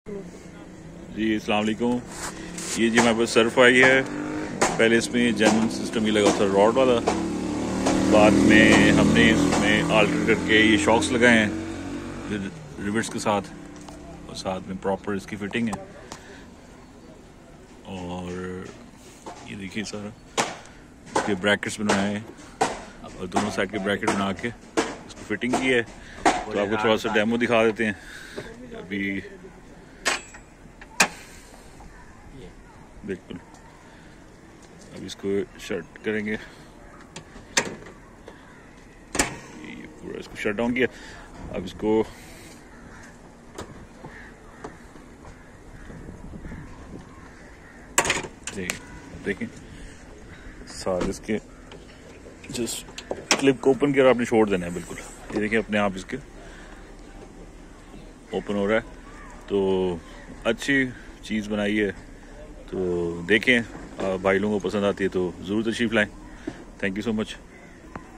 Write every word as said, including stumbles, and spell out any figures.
जी अस्सलाम वालेकुम। ये जी हमारे पास सर्फ आई है। पहले इसमें जेन्युइन सिस्टम ये लगा था रॉड वाला, बाद में हमने इसमें आल्टर करके ये शॉक्स लगाए हैं रिवर्स के साथ, और साथ में प्रॉपर इसकी फिटिंग है। और ये देखिए सर इसके ब्रैकेट्स बनाए हैं और दोनों साइड के ब्रैकेट बना के इसको फिटिंग की है। तो आपको थोड़ा सा डेमो दिखा देते हैं। अभी बिल्कुल अब इसको शट करेंगे, ये पूरा इसको शट डाउन किया। अब इसको देखें साथ इसके जस्ट क्लिप को ओपन किया, आपने छोड़ देना है बिल्कुल। ये देखिए अपने आप इसके ओपन हो रहा है। तो अच्छी चीज़ बनाई है, तो देखें भाई लोगों को पसंद आती है तो ज़रूर तशरीफ़ लाएं। Thank you so much.